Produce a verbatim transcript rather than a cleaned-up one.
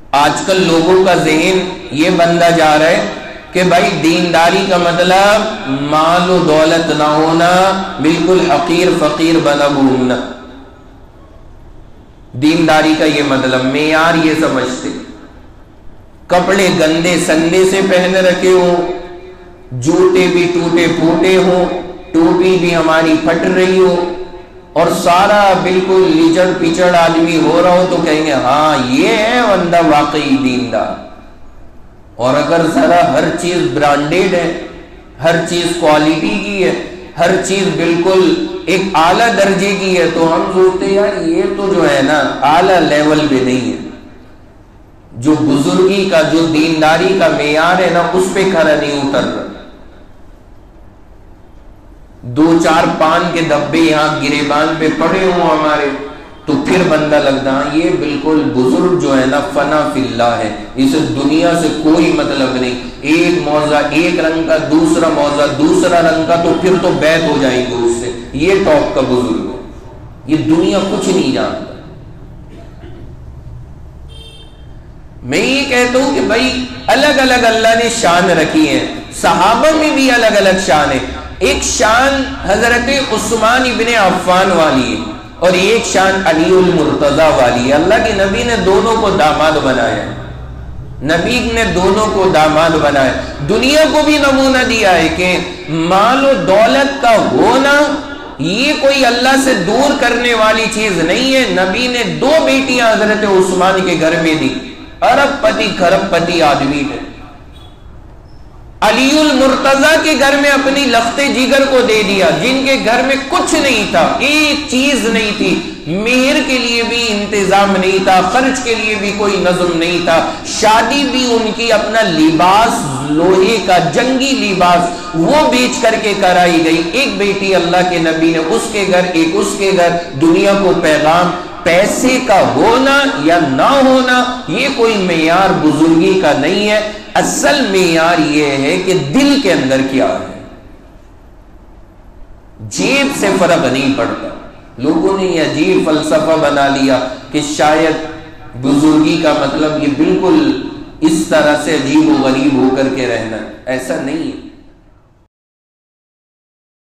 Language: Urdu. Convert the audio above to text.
آج کل لوگوں کا ذہن یہ بنتا جا رہا ہے کہ بھائی دینداری کا مطلب مال و دولت نہ ہونا، بالکل حقیر فقیر بنا گھومنا، دینداری کا یہ مطلب معیار یہ سمجھتے، کپڑے گندے سندے سے پہن رکھے ہوں، جوتے بھی ٹوٹے پھوٹے ہوں، ٹوپی بھی ہماری پھٹ رہی ہو، اور سارا بالکل لیچڑ پیچڑ آدمی ہو رہا ہو تو کہیں گے ہاں یہ ہے بندہ واقعی دیندار۔ اور اگر ذرا ہر چیز برانڈیڈ ہے، ہر چیز کوالٹی کی ہے، ہر چیز بالکل ایک اعلیٰ درجے کی ہے، تو ہم سوچتے ہیں یار یہ تو جو ہے نا اعلیٰ لیول پہ نہیں ہے، جو بزرگی کا جو دینداری کا معیار ہے نا اس پہ کھڑا نہیں اتر رہا۔ دو چار پان کے دبے یہاں گریبان پہ پڑے ہوں ہمارے تو پھر بندہ لگتا ہے یہ بالکل بزرگ جو ہے نا فنا فی اللہ ہے، اسے دنیا سے کوئی مطلب نہیں، ایک موضع ایک رنگ کا، دوسرا موضع دوسرا رنگ کا، تو پھر تو بیعت ہو جائیں گے اس سے، یہ ٹاپ کا بزرگ ہے، یہ دنیا کچھ نہیں جانتا۔ میں یہ کہتا ہوں کہ بھائی الگ الگ اللہ نے شان رکھی ہیں، صحابہ میں بھی الگ الگ شان ہے، ایک شان حضرت عثمان ابن عفان والی ہے اور ایک شان علی المرتضی والی ہے۔ اللہ کے نبی نے دونوں کو داماد بنایا، نبی نے دونوں کو داماد بنایا، دنیا کو بھی نمونہ دیا ہے کہ مال و دولت کا ہونا یہ کوئی اللہ سے دور کرنے والی چیز نہیں ہے۔ نبی نے دو بیٹیاں حضرت عثمان کے گھر میں دی، ارب پتی کھرب پتی آدمی ہے، علی المرتضی کے گھر میں اپنی لخت جگر کو دے دیا، جن کے گھر میں کچھ نہیں تھا، ایک چیز نہیں تھی، مہر کے لیے بھی انتظام نہیں تھا، خرچ کے لیے بھی کوئی نظم نہیں تھا، شادی بھی ان کی اپنا لباس لوہے کا جنگی لباس وہ بیچ کر کے کرائی گئی، ایک بیٹی اللہ کے نبی نے اس کے گھر ایک اس کے گھر، دنیا کو پیغام پیسے کا ہونا یا نہ ہونا یہ کوئی معیار بزرگی کا نہیں ہے، اصل معیار یہ ہے کہ دل کے اندر کیا ہے، جیب سے فرق نہیں پڑتا۔ لوگوں نے یہ عجیب فلسفہ بنا لیا کہ شاید بزرگی کا مطلب یہ بالکل اس طرح سے عجیب و غریب ہو کر کے رہنا، ایسا نہیں ہے۔